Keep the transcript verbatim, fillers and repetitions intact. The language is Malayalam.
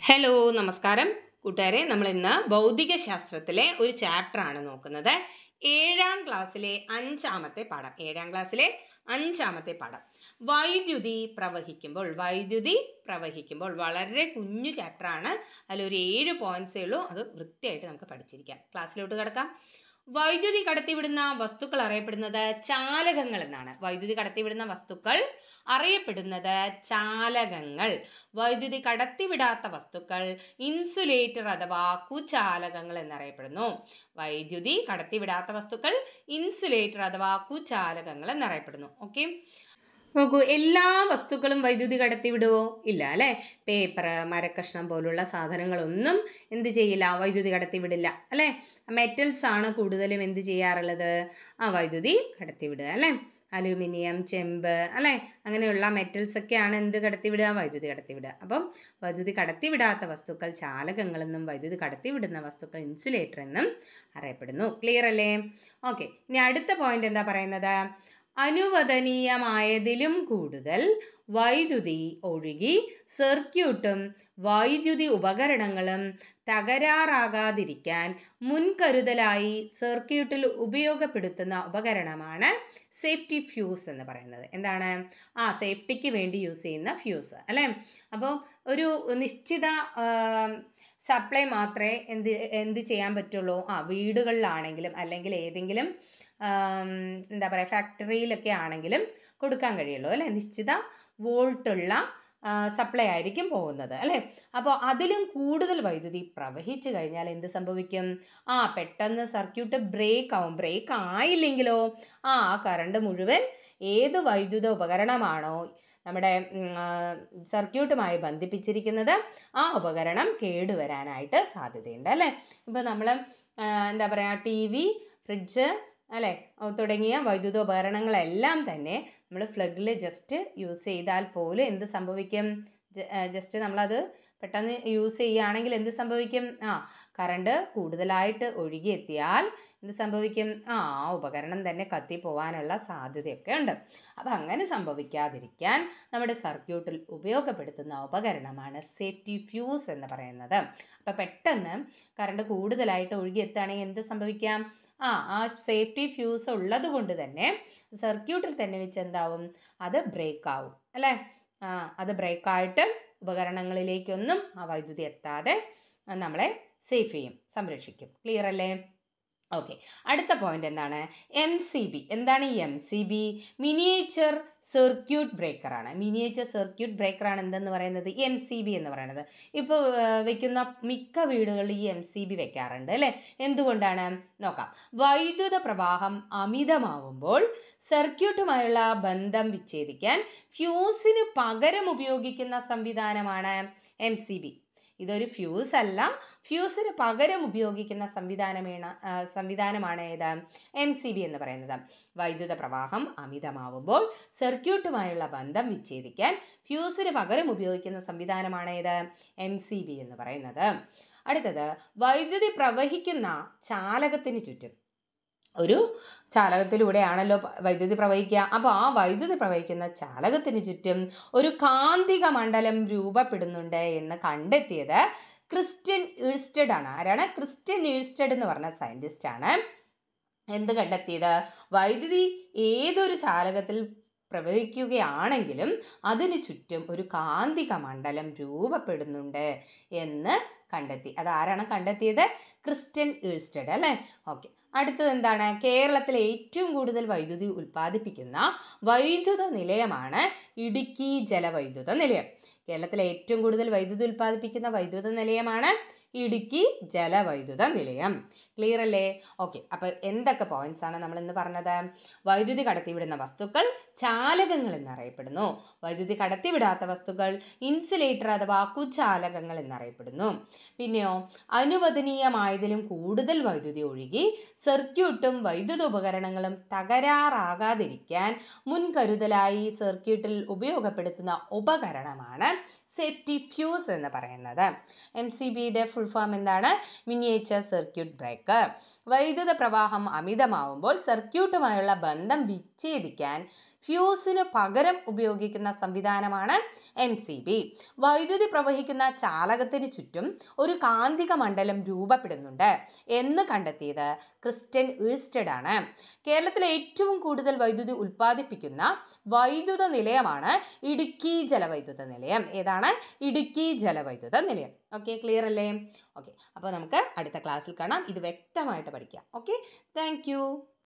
ഹലോ നമസ്കാരം കൂട്ടുകാരെ, നമ്മൾ ഇന്ന് ഭൗതിക ശാസ്ത്രത്തിലെ ഒരു ചാപ്റ്ററാണ് നോക്കുന്നത്. ഏഴാം ക്ലാസ്സിലെ അഞ്ചാമത്തെ പാഠം ഏഴാം ക്ലാസ്സിലെ അഞ്ചാമത്തെ പാഠം വൈദ്യുതി പ്രവഹിക്കുമ്പോൾ വൈദ്യുതി പ്രവഹിക്കുമ്പോൾ വളരെ കുഞ്ഞു ചാപ്റ്ററാണ്. അതിലൊരു ഏഴ് പോയിന്റ്സേ ഉള്ളൂ. അത് വൃത്തിയായിട്ട് നമുക്ക് പഠിച്ചിരിക്കാം. ക്ലാസ്സിലോട്ട് കിടക്കാം. വൈദ്യുതി കടത്തിവിടുന്ന വസ്തുക്കൾ അറിയപ്പെടുന്നത് ചാലകങ്ങൾ എന്നാണ്. വൈദ്യുതി കടത്തിവിടുന്ന വസ്തുക്കൾ അറിയപ്പെടുന്നത് ചാലകങ്ങൾ. വൈദ്യുതി കടത്തിവിടാത്ത വസ്തുക്കൾ ഇൻസുലേറ്റർ അഥവാ കുചാലകങ്ങൾ എന്നറിയപ്പെടുന്നു. വൈദ്യുതി കടത്തിവിടാത്ത വസ്തുക്കൾ ഇൻസുലേറ്റർ അഥവാ കുചാലകങ്ങൾ എന്നറിയപ്പെടുന്നു. ഓക്കെ, നോക്കൂ, എല്ലാ വസ്തുക്കളും വൈദ്യുതി കടത്തിവിടുവോ? ഇല്ല അല്ലേ. പേപ്പർ, മരക്കഷ്ണം പോലുള്ള സാധനങ്ങളൊന്നും എന്ത് ചെയ്യില്ല, വൈദ്യുതി കടത്തിവിടില്ല അല്ലേ. മെറ്റൽസ് ആണ് കൂടുതലും എന്ത് ചെയ്യാറുള്ളത്, ആ വൈദ്യുതി കടത്തിവിടുക അല്ലേ. അലൂമിനിയം, ചെമ്പ് അല്ലേ, അങ്ങനെയുള്ള മെറ്റൽസ് ഒക്കെയാണ് എന്ത് കടത്തിവിടുക, വൈദ്യുതി കടത്തിവിടുക. അപ്പം വൈദ്യുതി കടത്തിവിടാത്ത വസ്തുക്കൾ ചാലകങ്ങളെന്നും വൈദ്യുതി കടത്തിവിടുന്ന വസ്തുക്കൾ ഇൻസുലേറ്റർ എന്നും അറിയപ്പെടുന്നു. ക്ലിയർ അല്ലേ? ഓക്കെ, ഇനി അടുത്ത പോയിന്റ് എന്താ പറയുന്നത്, അനുവദനീയമായതിലും കൂടുതൽ വൈദ്യുതി ഒഴുകി സർക്യൂട്ടും വൈദ്യുതി ഉപകരണങ്ങളും തകരാറാകാതിരിക്കാൻ മുൻകരുതലായി സർക്യൂട്ടിൽ ഉപയോഗപ്പെടുത്തുന്ന ഉപകരണമാണ് സേഫ്റ്റി ഫ്യൂസ് എന്ന് പറയുന്നത്. എന്താണ്? ആ സേഫ്റ്റിക്ക് വേണ്ടി യൂസ് ചെയ്യുന്ന ഫ്യൂസ് അല്ലേ. അപ്പോൾ ഒരു നിശ്ചിത സപ്ലൈ മാത്രമേ എന്ത് എന്ത് ചെയ്യാൻ പറ്റുള്ളൂ, ആ വീടുകളിലാണെങ്കിലും അല്ലെങ്കിൽ ഏതെങ്കിലും എന്താ പറയുക ഫാക്ടറിയിലൊക്കെ ആണെങ്കിലും കൊടുക്കാൻ കഴിയുള്ളൂ അല്ലേ. നിശ്ചിത വോൾട്ടുള്ള സപ്ലൈ ആയിരിക്കും പോകുന്നത് അല്ലേ. അപ്പോൾ അതിലും കൂടുതൽ വൈദ്യുതി പ്രവഹിച്ചു കഴിഞ്ഞാൽ എന്ത് സംഭവിക്കും, ആ പെട്ടെന്ന് സർക്യൂട്ട് ബ്രേക്ക് ആവും. ബ്രേക്ക് ആയില്ലെങ്കിലോ ആ കറണ്ട് മുഴുവൻ ഏത് വൈദ്യുത ഉപകരണമാണോ നമ്മുടെ സർക്യൂട്ടുമായി ബന്ധിപ്പിച്ചിരിക്കുന്നത് ആ ഉപകരണം കേടുവരാനായിട്ട് സാധ്യതയുണ്ട് അല്ലേ. ഇപ്പോൾ നമ്മൾ എന്താ പറയുക ടി വി, ഫ്രിഡ്ജ് അല്ലേ തുടങ്ങിയ വൈദ്യുത ഉപകരണങ്ങളെല്ലാം തന്നെ നമ്മൾ ഫ്ലഗിൽ ജസ്റ്റ് യൂസ് ചെയ്താൽ പോലും എന്ത് സംഭവിക്കും, ജസ്റ്റ് നമ്മളത് പെട്ടെന്ന് യൂസ് ചെയ്യുകയാണെങ്കിൽ എന്ത് സംഭവിക്കും, ആ കറണ്ട് കൂടുതലായിട്ട് ഒഴുകിയെത്തിയാൽ എന്ത് സംഭവിക്കും, ആ ഉപകരണം തന്നെ കത്തിപ്പോവാനുള്ള സാധ്യതയൊക്കെ ഉണ്ട്. അപ്പം അങ്ങനെ സംഭവിക്കാതിരിക്കാൻ നമ്മുടെ സർക്യൂട്ടിൽ ഉപയോഗപ്പെടുത്തുന്ന ഉപകരണമാണ് സേഫ്റ്റി ഫ്യൂസ് എന്ന് പറയുന്നത്. അപ്പം പെട്ടെന്ന് കറണ്ട് കൂടുതലായിട്ട് ഒഴുകിയെത്തുകയാണെങ്കിൽ എന്ത് സംഭവിക്കാം, ആ ആ സേഫ്റ്റി ഫ്യൂസ് ഉള്ളത് കൊണ്ട് തന്നെ സർക്യൂട്ടിൽ തന്നെ വെച്ച് എന്താവും, അത് ബ്രേക്ക് ആവും അല്ലേ. ആ അത് ബ്രേക്കായിട്ട് ഉപകരണങ്ങളിലേക്കൊന്നും ആ വൈദ്യുതി എത്താതെ നമ്മളെ സേഫ് ചെയ്യും, സംരക്ഷിക്കും. ക്ലിയർ അല്ലേ? ഓക്കെ, അടുത്ത പോയിന്റ് എന്താണ്, എം സി ബി. എന്താണ് ഈ M C B? Miniature circuit ബ്രേക്കറാണ്. മിനിയേച്ചർ സർക്യൂട്ട് ബ്രേക്കറാണ് എന്തെന്ന് പറയുന്നത്, എം സി ബി എന്ന് പറയുന്നത്. ഇപ്പോൾ വെക്കുന്ന മിക്ക വീടുകളിൽ ഈ എം സി ബി വെക്കാറുണ്ട് അല്ലേ. എന്തുകൊണ്ടാണ് നോക്കാം. വൈദ്യുത പ്രവാഹം അമിതമാവുമ്പോൾ സർക്യൂട്ടുമായുള്ള ബന്ധം വിച്ഛേദിക്കാൻ ഫ്യൂസിന് പകരം ഉപയോഗിക്കുന്ന സംവിധാനമാണ് എം സി ബി. ഇതൊരു ഫ്യൂസ് അല്ല, ഫ്യൂസിന് പകരം ഉപയോഗിക്കുന്ന സംവിധാനമാണ് സംവിധാനമാണ് ഏത്, എം സി ബി എന്ന് പറയുന്നത്. വൈദ്യുത പ്രവാഹം അമിതമാവുമ്പോൾ സർക്യൂട്ടുമായുള്ള ബന്ധം വിച്ഛേദിക്കാൻ ഫ്യൂസിന് പകരം ഉപയോഗിക്കുന്ന സംവിധാനമാണ് ഏത്, എം സി ബി എന്ന് പറയുന്നത്. അടുത്തത്, വൈദ്യുതി പ്രവഹിക്കുന്ന ചാലകത്തിന് ചുറ്റും, ഒരു ചാലകത്തിലൂടെയാണല്ലോ വൈദ്യുതി പ്രവഹിക്കുക. അപ്പോൾ ആ വൈദ്യുതി പ്രവഹിക്കുന്ന ചാലകത്തിന് ചുറ്റും ഒരു കാന്തിക മണ്ഡലം രൂപപ്പെടുന്നുണ്ട് എന്ന് കണ്ടെത്തിയത് ക്രിസ്റ്റ്യൻ ഈഴ്സ്റ്റഡ് ആണ്. ആരാണ്? ക്രിസ്റ്റ്യൻ ഈഴ്സ്റ്റഡ് എന്ന് പറഞ്ഞ സയൻറ്റിസ്റ്റ് ആണ് എന്ത് കണ്ടെത്തിയത്, വൈദ്യുതി ഏതൊരു ചാലകത്തിൽ പ്രവഹിക്കുകയാണെങ്കിലും അതിന് ചുറ്റും ഒരു കാന്തിക മണ്ഡലം രൂപപ്പെടുന്നുണ്ട് എന്ന് കണ്ടെത്തി. അതാരാണ് കണ്ടെത്തിയത്? ക്രിസ്റ്റ്യൻ ഈഴ്സ്റ്റഡ് അല്ലേ. ഓക്കെ, അടുത്തത് എന്താണ്, കേരളത്തിലെ ഏറ്റവും കൂടുതൽ വൈദ്യുതി ഉൽപ്പാദിപ്പിക്കുന്ന വൈദ്യുത നിലയമാണ് ഇടുക്കി ജലവൈദ്യുത നിലയം. കേരളത്തിലെ ഏറ്റവും കൂടുതൽ വൈദ്യുതി ഉൽപ്പാദിപ്പിക്കുന്ന വൈദ്യുത നിലയമാണ് ഇടുക്കി ജലവൈദ്യുത നിലയം. ക്ലിയർ അല്ലേ? ഓക്കെ, അപ്പോൾ എന്തൊക്കെ പോയിന്റ്സ് ആണ് നമ്മൾ ഇന്ന് പറഞ്ഞത്? വൈദ്യുതി കടത്തിവിടുന്ന വസ്തുക്കൾ ചാലകങ്ങൾ എന്നറിയപ്പെടുന്നു. വൈദ്യുതി കടത്തിവിടാത്ത വസ്തുക്കൾ ഇൻസുലേറ്റർ അഥവാ കുചാലകങ്ങൾ എന്നറിയപ്പെടുന്നു. പിന്നെയോ അനുവദനീയമായതിലും കൂടുതൽ വൈദ്യുതി ഒഴുകി സർക്യൂട്ടും വൈദ്യുത ഉപകരണങ്ങളും തകരാറാകാതിരിക്കാൻ മുൻകരുതലായി സർക്യൂട്ടിൽ ഉപയോഗപ്പെടുത്തുന്ന ഉപകരണമാണ് സേഫ്റ്റി ഫ്യൂസ് എന്ന് പറയുന്നത്. എം സി ബിയുടെ ഫുൾ ഫുൾ ഫോം എന്താണ്? Miniature circuit breaker. വൈദ്യുത പ്രവാഹം അമിതമാവുമ്പോൾ സർക്യൂട്ടുമായുള്ള ബന്ധം വിച്ഛേദിക്കാൻ ഫ്യൂസിന് പകരം ഉപയോഗിക്കുന്ന സംവിധാനമാണ് എം സി ബി. വൈദ്യുതി പ്രവഹിക്കുന്ന ചാലകത്തിന് ചുറ്റും ഒരു കാന്തിക മണ്ഡലം രൂപപ്പെടുന്നുണ്ട് എന്ന് കണ്ടെത്തിയത് ക്രിസ്റ്റൻ ഉഴ്സ്റ്റഡ് ആണ്. കേരളത്തിലെ ഏറ്റവും കൂടുതൽ വൈദ്യുതി ഉൽപ്പാദിപ്പിക്കുന്ന വൈദ്യുത നിലയമാണ് ഇടുക്കി ജലവൈദ്യുത നിലയം. ഏതാണ്? ഇടുക്കി ജലവൈദ്യുത നിലയം. ഓക്കെ, ക്ലിയർ അല്ലേ? ഓക്കെ, അപ്പോൾ നമുക്ക് അടുത്ത ക്ലാസ്സിൽ കാണാം. ഇത് വ്യക്തമായിട്ട് പഠിക്കാം. Okay, thank U.